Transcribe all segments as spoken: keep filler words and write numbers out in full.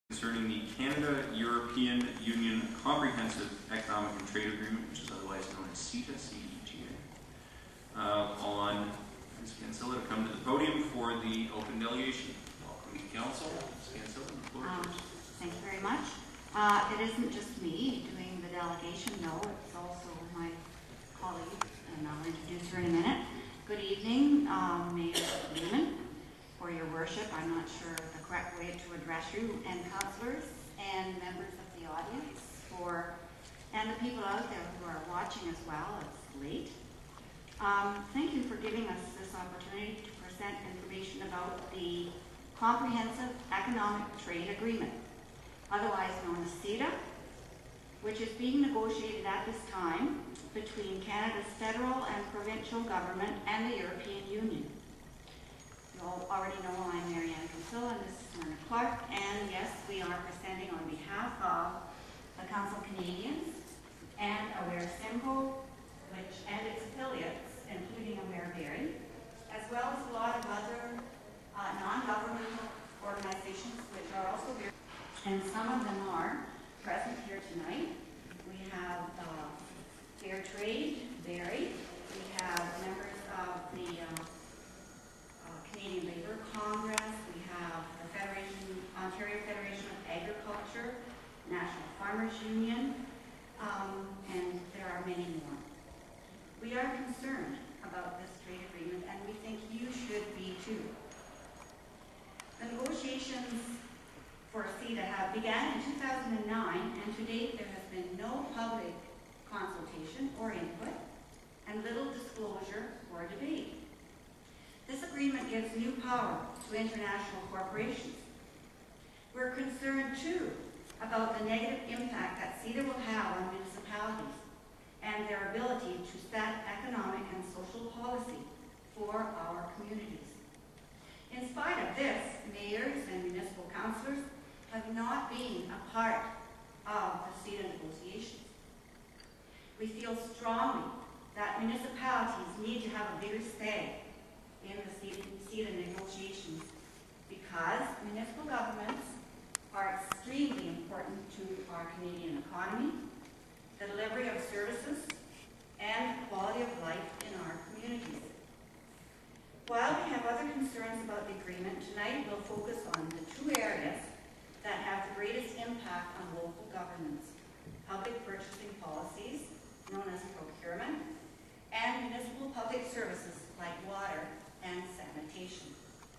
concerning the Canada-European Union Comprehensive Economic and Trade Agreement, which is otherwise known as CETA, C E T A. Uh, on Miz Cancilla to come to the podium for the open delegation. Welcome to Council. Miz Cancilla, the floor is yours. Thank you very much. Uh, it isn't just me doing the delegation, no, it's also my colleague, and I'll introduce her in a minute. Good evening, um, Mayor Lehman, for your worship. I'm not sure the correct way to address you, and councillors and members of the audience, for and the people out there who are watching as well. It's late. Um, thank you for giving us this opportunity to present information about the Comprehensive Economic Trade Agreement, otherwise known as CETA, which is being negotiated at this time between Canada's federal and provincial government and the European Union. You all already know I'm Marianne Cancilla and this is Myrna Clark, and yes, we are presenting on behalf of the Council Canadians and AWARE Simcoe, which and its affiliates, including AWARE Barrie, as well as a lot of other uh, non-governmental organizations which are also here, and some of them are present here tonight. We have uh, Fair Trade, Barrie. We have members of the uh, uh, Canadian Labour Congress. We have the Federation, Ontario Federation of Agriculture, National Farmers Union, um, and there are many more. We are concerned about this trade agreement, and we think you should be too. The negotiations for CETA have began in two thousand nine, and to date there has been no public consultation or input, and little disclosure or debate. This agreement gives new power to international corporations. We're concerned too about the negative impact that CETA will have on municipalities and their ability to set economic and social policy for our communities. In spite of this, mayors and municipal councillors have not been a part of the CETA negotiations. We feel strongly that municipalities need to have a bigger say in the CETA negotiations because municipal governments are extremely important to our Canadian economy, the delivery of services, and the quality of life in our communities. While we have other concerns about the agreement, tonight we'll focus on the two areas that have the greatest impact on local governments: public purchasing policies, known as procurement, and municipal public services like water and sanitation.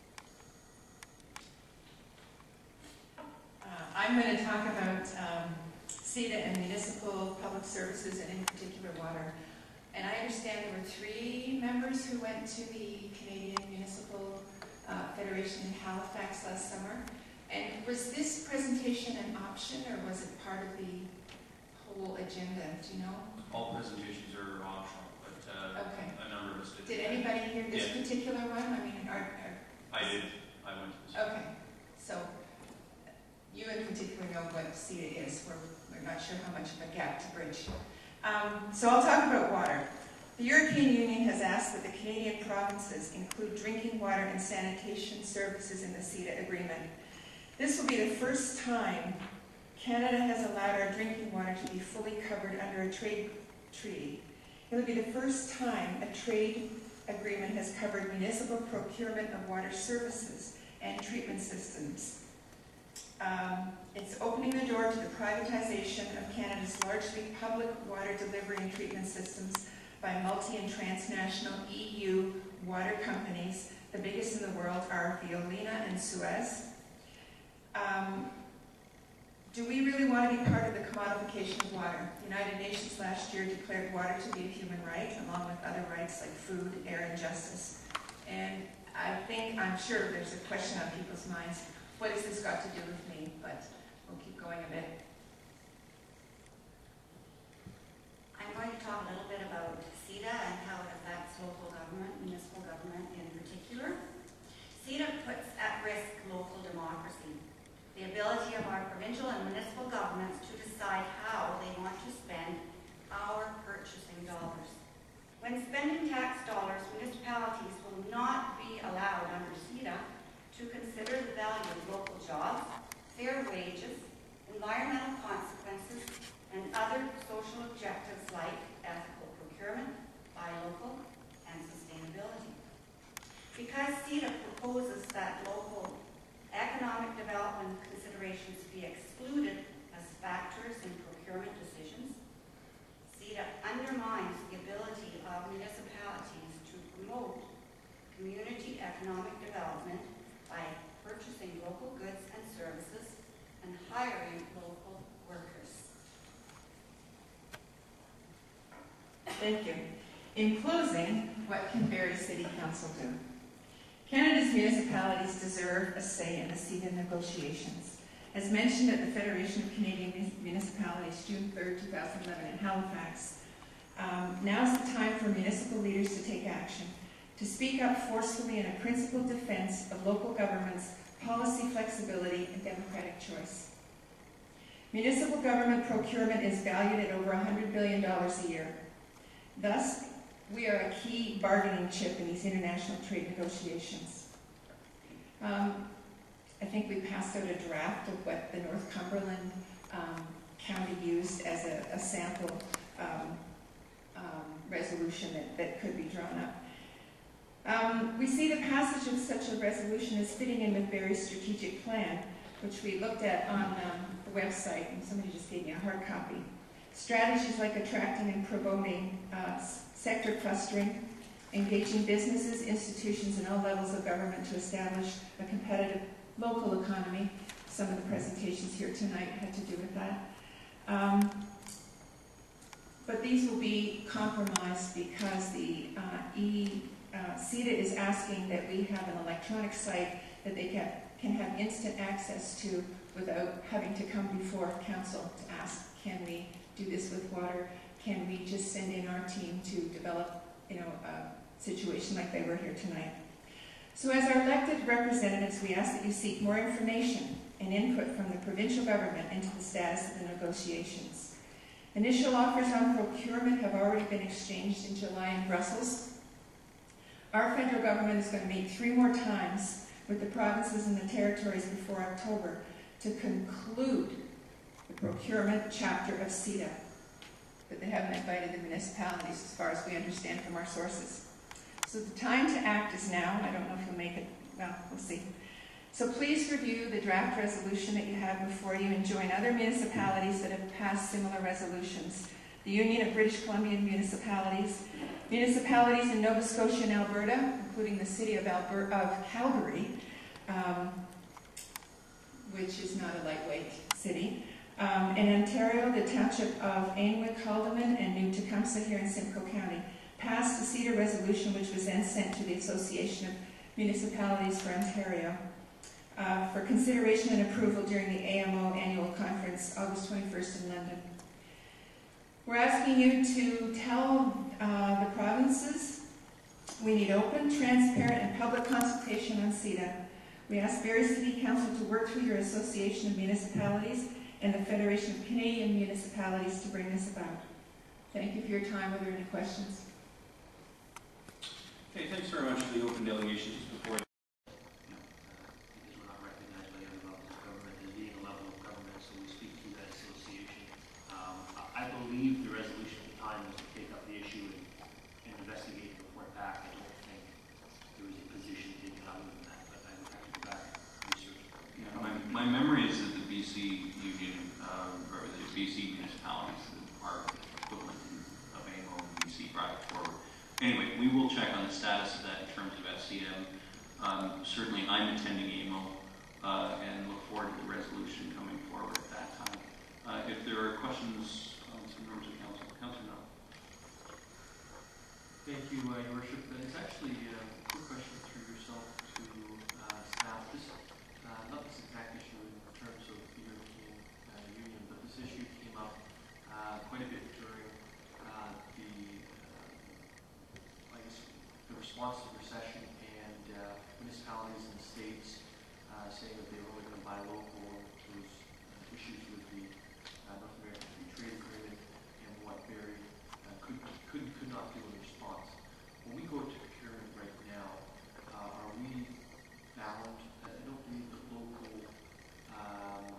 Uh, I'm going to talk about um, CETA and municipal public services, and in particular water. And I understand there were three members who went to the Canadian Municipal uh, Federation in Halifax last summer. And was this presentation an option, or was it part of the whole agenda? Do you know? All presentations are optional, but uh, okay. a number of us did. Did anybody hear this yeah. particular one? I mean, are, are, I did. I went to this. Okay. So you in particular know what CETA is. We're, we're not sure how much of a gap to bridge. Um, so I'll talk about water. The European Union has asked that the Canadian provinces include drinking water and sanitation services in the CETA agreement. This will be the first time Canada has allowed our drinking water to be fully covered under a trade treaty. It will be the first time a trade agreement has covered municipal procurement of water services and treatment systems. Um, it's opening the door to the privatization of Canada's largely public water delivery and treatment systems by multi- and transnational E U water companies. The biggest in the world are Veolina and Suez. Um, do we really want to be part of the commodification of water? The United Nations last year declared water to be a human right, along with other rights like food, air, and justice. And I think, I'm sure there's a question on people's minds, what has this got to do with me? But we'll keep going a bit. I'm going to talk a little bit about CETA and how it affects local government, municipal government in particular. CETA puts at risk local democracy, the ability of our provincial and municipal governments to decide how they want to spend our purchasing dollars. When spending tax dollars, municipalities will not be allowed under CETA to consider the value of local jobs, fair wages, environmental consequences, and other social objectives like ethical procurement, buy local, and sustainability. Because CETA proposes that local economic development considerations be excluded as factors in procurement decisions, CETA undermines the ability of municipalities to promote community economic development by purchasing local goods and services and hiring local workers. Thank you. In closing, what can Barrie City Council do? Canada's municipalities deserve a say in the CETA negotiations. As mentioned at the Federation of Canadian Municipalities, June third, two thousand eleven in Halifax, um, now is the time for municipal leaders to take action, to speak up forcefully in a principled defense of local government's policy flexibility and democratic choice. Municipal government procurement is valued at over one hundred billion dollars a year. Thus, we are a key bargaining chip in these international trade negotiations. Um, I think we passed out a draft of what the North Cumberland um, County used as a, a sample um, um, resolution that, that could be drawn up. Um, we see the passage of such a resolution as fitting in with Barrie's strategic plan, which we looked at on um, the website, and somebody just gave me a hard copy. Strategies like attracting and promoting uh, sector clustering, engaging businesses, institutions, and all levels of government to establish a competitive local economy. Some of the presentations here tonight had to do with that. Um, but these will be compromised because the uh, e, uh, CETA is asking that we have an electronic site that they can, can have instant access to without having to come before council to ask, can we do this with water? Can we just send in our team to develop, you know, a situation like they were here tonight? So as our elected representatives, we ask that you seek more information and input from the provincial government into the status of the negotiations. Initial offers on procurement have already been exchanged in July in Brussels. Our federal government is going to meet three more times with the provinces and the territories before October to conclude the procurement chapter of CETA. But they haven't invited the municipalities as far as we understand from our sources. So the time to act is now. I don't know if you'll make it, well, we'll see. So please review the draft resolution that you have before you and join other municipalities that have passed similar resolutions. The Union of British Columbian Municipalities, municipalities in Nova Scotia and Alberta, including the City of, Alberta, of Calgary, um, which is not a lightweight city. Um, in Ontario, the township of Ainwick, Haldimand, and New Tecumseh here in Simcoe County passed the CETA resolution, which was then sent to the Association of Municipalities for Ontario uh, for consideration and approval during the A M O annual conference, August twenty-first in London. We're asking you to tell uh, the provinces we need open, transparent, and public consultation on CETA. We ask Barrie City Council to work through your Association of Municipalities and the Federation of Canadian Municipalities to bring this about. Thank you for your time. Are there any questions? Okay, thanks very much for the open delegation. Just before, you know, uh, because we're not recognized by other levels of government as being a level of government, so we speak through that association. Um, I believe the resolution at the time was to take up the issue and, and investigate and report back. I don't think there was a position taken other than that, but I would have to go back and research. yeah, my, my memory is that the B C Union, um, or the B C municipalities are equivalent of A M O and B C brought it forward. Anyway, we will check on the status of that in terms of S C M. Um, certainly, I'm attending A M O uh, and look forward to the resolution coming forward at that time. Uh, if there are questions on some members of council, Councillor Null. Thank you, uh, Your Worship. Uh, it's actually uh, a quick question through yourself to uh, staff. This, uh, not this exact issue in terms of the European uh, Union, but this issue came up uh, quite a bit during uh, the the response to the recession and uh, municipalities in the States uh, saying that they were only going to buy local. There was uh, issues with the uh, North American Free Trade Agreement and what Barrie uh, could, could could not do in response. When we go to procurement right now, uh, are we bound? I don't believe that local um,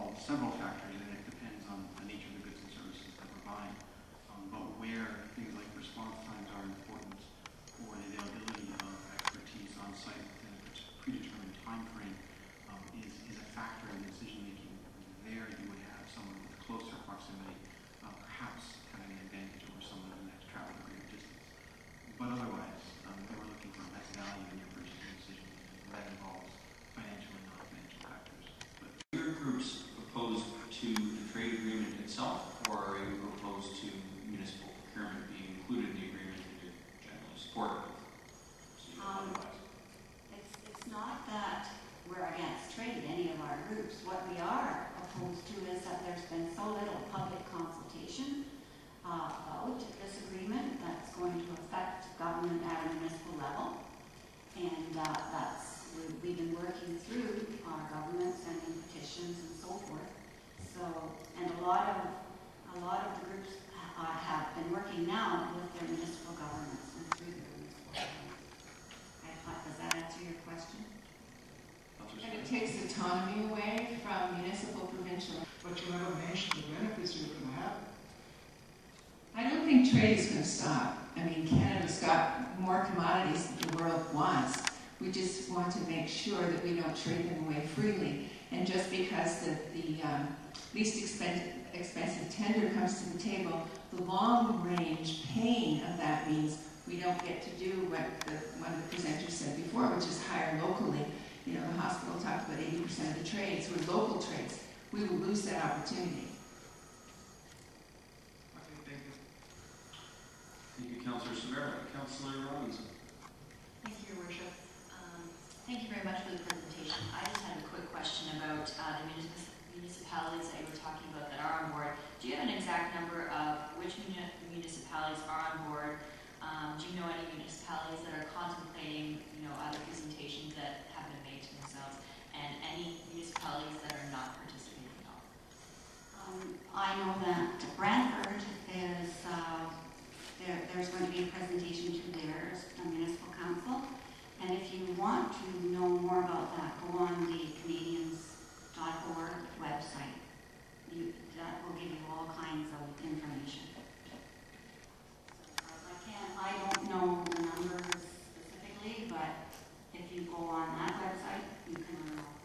involve several factors, and it depends on the nature of the goods and services that we're buying. Um, but where things like response times are important, or the availability of expertise on site within a predetermined time frame um, is, is a factor in decision making. There you would have someone with closer proximity, uh, perhaps having an advantage over someone who has traveled a greater distance. But otherwise, um, we're looking for best value in your purchasing decision, and that involves financial and non-financial factors. But Your group's opposed to the trade agreement itself, or are you opposed to municipal procurement being included in the agreement that you're generally supportive of? So you Um, otherwise. It's, it's not that we're against trade, any of our groups. What we are opposed to is that there's been so little public consultation uh, about this agreement that's going to affect government at a municipal level. And uh, that's, we, we've been working through our government, sending petitions and so forth. So, and a lot of, a lot of the groups uh, have been working now with their municipal governments and through their municipal governments. I thought, does that answer your question? And it takes autonomy away from municipal, provincial. But you never mentioned the benefits you're going to have. I don't think trade is going to stop. I mean, Canada's got more commodities than the world wants. We just want to make sure that we don't trade them away freely. And just because the, the um, least expensive, expensive tender comes to the table, the long-range pain of that means we don't get to do what the, one of the presenters said before, which is hire locally. You know, the hospital talked about eighty percent of the trades were local trades. We will lose that opportunity. Okay, thank you. Thank you, Councillor Severa. Councillor Robinson. Thank you, Your Worship. Um, thank you very much for the presentation. I just had a quick question about uh, the municip municipalities that you were talking about that are on board. Do you have an exact number of which muni municipalities are on board? Um, do you know any municipalities that are contemplating, you know, other presentations that have been made to themselves, and any municipalities that are not participating at all? Um, I know that Brantford is, uh, there, there's going to be a presentation to theirs, the municipal council. And if you want to know more about that, go on the Canadians dot org website. You, that will give you all kinds of information. I can't, I don't know the numbers specifically, but if you go on that website, you can learn more.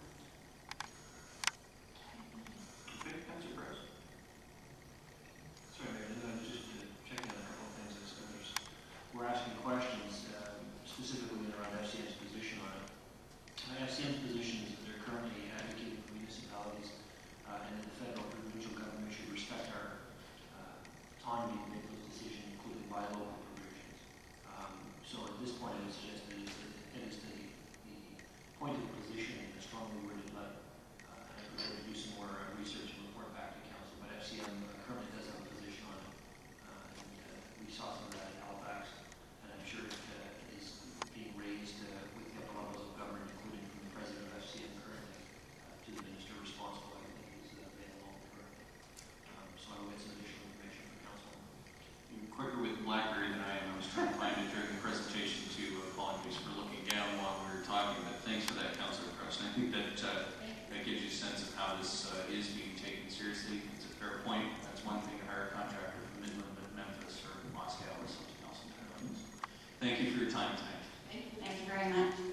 Okay, Councillor Perez. Sorry, Mayor, uh, just uh, checking on a couple of things. As others were asking questions, uh, specifically around F C M's position on it. Uh, F C M's position is that they're currently advocating for municipalities uh, and that the federal and provincial government should respect our uh, autonomy to make those decisions, including by local provisions. Um, so at this point, I would suggest that it is the, it is the, the point of the position in a strongly worded letter. Uh, and I prefer to do some more uh, research and report back to council, but F C M uh, currently does have a position on it. Uh, and uh, we saw some of that in Halifax, and I'm sure it uh, is being raised uh, with the upper levels of government, including from the president of F C M currently uh, to the minister responsible. I think is uh, available currently. Um, so I will get some additional information from council. You're quicker with BlackBerry than I am. I was trying to find it during the presentation too. Apologies for looking down while we were talking, but thanks for that, Councillor Perez. And I think that uh, that gives you a sense of how this uh, is being taken seriously. It's a fair point. That's one thing to hire a contractor from Midland, but Memphis or Moscow or something else entirely. Thank you for your time tonight. Thank you very much.